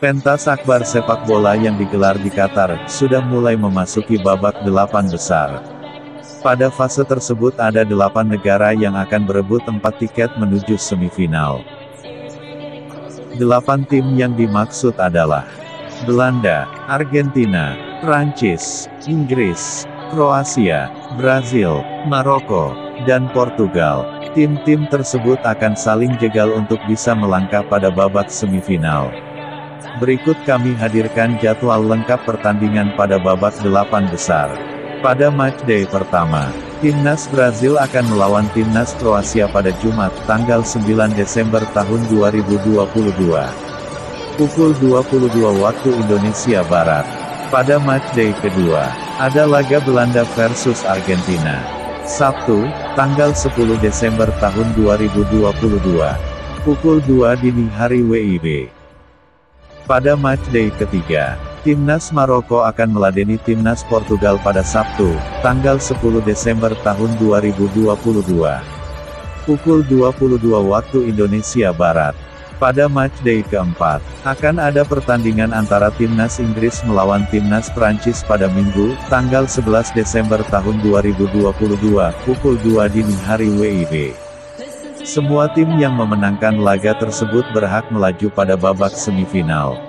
Pentas akbar sepak bola yang digelar di Qatar, sudah mulai memasuki babak 8 besar. Pada fase tersebut ada 8 negara yang akan berebut 4 tiket menuju semifinal. 8 tim yang dimaksud adalah Belanda, Argentina, Prancis, Inggris, Kroasia, Brazil, Maroko, dan Portugal. Tim-tim tersebut akan saling jegal untuk bisa melangkah pada babak semifinal. Berikut kami hadirkan jadwal lengkap pertandingan pada babak 8 besar. Pada matchday pertama, Timnas Brazil akan melawan Timnas Kroasia pada Jumat, tanggal 9 Desember tahun 2022. Pukul 22 waktu Indonesia Barat. Pada matchday kedua, ada laga Belanda versus Argentina. Sabtu, tanggal 10 Desember tahun 2022. Pukul 2 dini hari WIB. Pada matchday ketiga, Timnas Maroko akan meladeni Timnas Portugal pada Sabtu, tanggal 10 Desember tahun 2022. Pukul 22 waktu Indonesia Barat. Pada matchday keempat, akan ada pertandingan antara Timnas Inggris melawan Timnas Prancis pada Minggu, tanggal 11 Desember tahun 2022, pukul 2 dini hari WIB. Semua tim yang memenangkan laga tersebut berhak melaju pada babak semifinal.